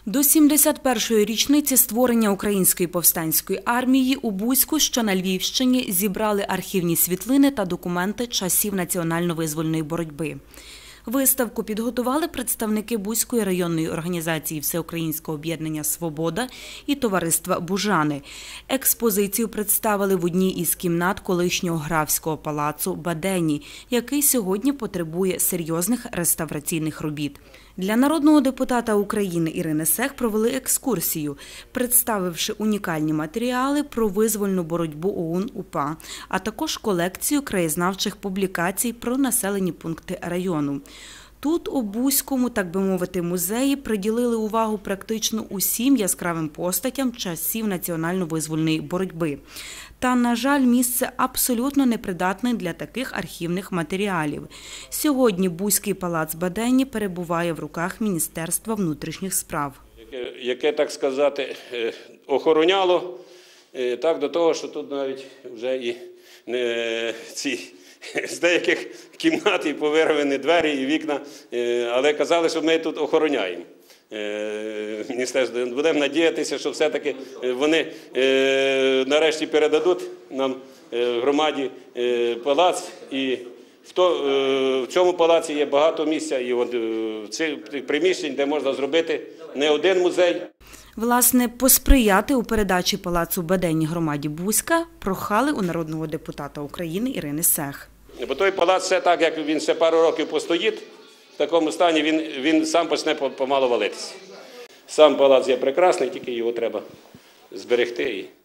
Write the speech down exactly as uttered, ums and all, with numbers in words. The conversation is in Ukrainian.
До сімдесят першої річниці створення Української повстанської армії у Буську, що на Львівщині, зібрали архівні світлини та документи часів національно-визвольної боротьби. Виставку підготували представники Буської районної організації Всеукраїнського об'єднання «Свобода» і товариства «Бужани». Експозицію представили в одній із кімнат колишнього графського палацу «Бадені», який сьогодні потребує серйозних реставраційних робіт. Для народного депутата України Ірини Сех провели екскурсію, представивши унікальні матеріали про визвольну боротьбу ОУН-УПА, а також колекцію краєзнавчих публікацій про населені пункти району. Тут, у Буському, так би мовити, музеї приділили увагу практично усім яскравим постатям часів національно-визвольної боротьби. Та, на жаль, місце абсолютно непридатне для таких архівних матеріалів. Сьогодні Буський палац Бадені перебуває в руках Міністерства внутрішніх справ. Яке, яке, так сказати, охороняло, так до того, що тут навіть вже і не, ці... з деяких кімнат і повирвані двері і вікна, але казали, що ми тут охороняємо. Міністерство. Будемо надіятися, що все-таки вони нарешті передадуть нам громаді палац. І в цьому палаці є багато місця, і в цих приміщень, де можна зробити не один музей. Власне, посприяти у передачі палацу Бадені громаді Буська прохали у народного депутата України Ірини Сех. Бо той палац, все так, як він ще пару років постоїть, в такому стані він, він сам почне помалу валитися. Сам палац є прекрасний, тільки його треба зберегти.